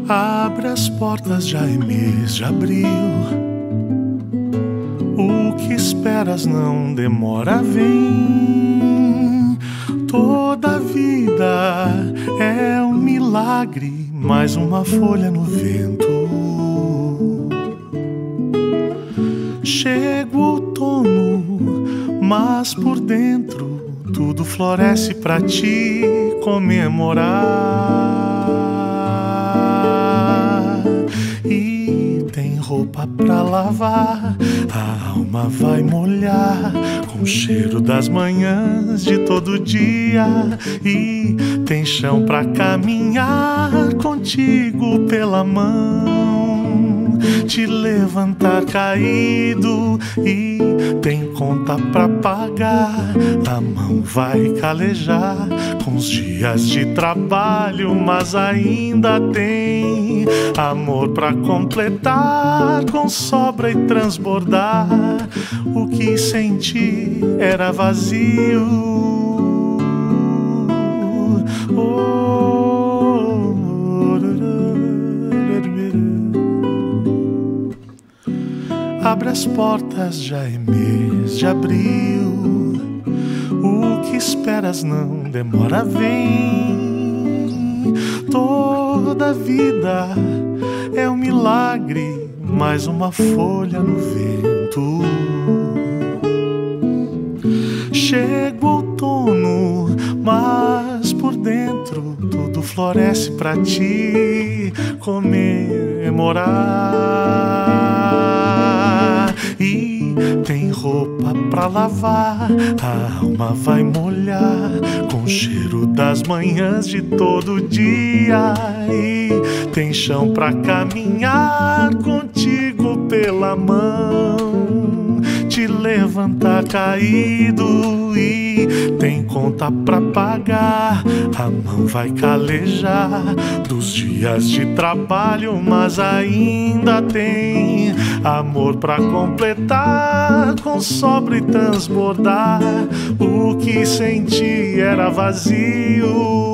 Abre as portas, já é mês de abril. O que esperas não demora, vem. Toda vida é um milagre, mais uma folha no vento. Chega o outono, mas por dentro tudo floresce pra te comemorar. E tem roupa pra lavar, a alma vai molhar com o cheiro das manhãs de todo dia. E tem chão pra caminhar contigo pela mão, te levantar caído. E tem conta pra pagar, a mão vai calejar com os dias de trabalho, mas ainda tem amor pra completar, com sobra e transbordar. O que senti era vazio. Abre as portas, já é mês de abril. O que esperas não demora, vem. Toda vida é um milagre, mais uma folha no vento. Chega o outono, mas por dentro tudo floresce pra te comemorar. E tem roupa pra lavar, a alma vai molhar com o cheiro das manhãs de todo dia. E tem chão pra caminhar contigo pela mão, te levantar caído. E tem conta pra pagar, a mão vai calejar dos dias de trabalho, mas ainda tem amor pra completar, com sobra e transbordar. O que senti era vazio.